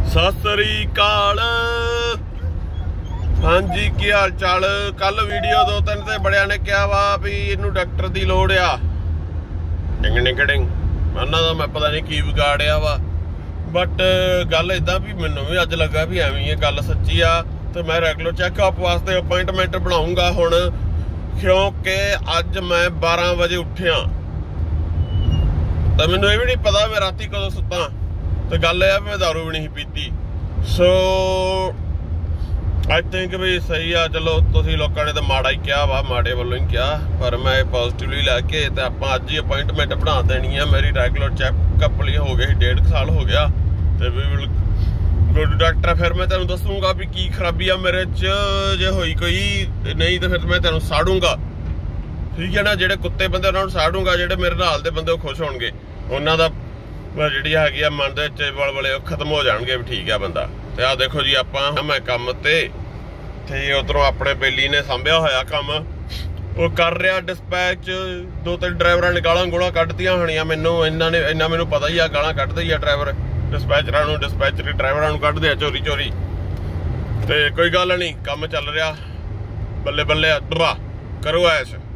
सत श्री अकाल। हाँ जी, की हाल चाल। कल वीडियो दो तीन ते बड़िया ने कहा वा भी इनू डॉक्टर की लोड़ आ। डिंग डिंग डिंग उन्होंने तो मैं पता नहीं की बिगाड़िया वा, बट गल इदा भी मैनू भी अज लगा भी एवं ही गल सच्ची आ। तो मैं रेगुलर चैकअप वास्ते अपॉइंटमेंट बनाऊंगा हुण, क्योंकि अज मैं 12 बजे उठिया तो मैनू ये भी नहीं पता मैं राती कदों सुता। तो गल है मैं दारू भी नहीं पीती। सो आई थिंक भी सही आ। चलो तुसीं लोगों ने तो माड़ा ही कहा वा, माड़े वालों ही कहा, पर मैं पॉजिटिवली लैके तो आप अज ही अपॉइंटमेंट बना देनी है। मेरी रेगुलर चैकअप लिए हो गई 1.5 साल हो गया। तो वी विल गुड डॉक्टर। फिर मैं तेन दसूंगा भी की खराबी आ मेरे च, जे होई कोई नहीं तो फिर मैं तेन साड़ूंगा, ठीक है ना। जेडे कुत्ते बंदे उन्होंने साड़ूंगा, जेडे मेरे नाल दे बंदे खुश होणगे, उन्हों का जी है मन के बलबले खत्म हो जाएंगे भी ठीक है बंदा। तो आ देखो जी आप मैं काम ते उधरों अपने बेली ने सांभिया होया काम वो कर रहा डिस्पैच। 2-3 ड्राइवरों ने गालां गूलां कढ़दियां होणियां मैनू, इन्ना मैनू पता ही आ गालां कढ़दे ही आ ड्राइवर डिस्पैचरां नूं, डिस्पैचरी ड्राइवरां नूं कढ़दे आ चोरी चोरी। तो कोई गल नहीं, काम चल रहा बल्ले बल्ले। दुआ करो ऐश।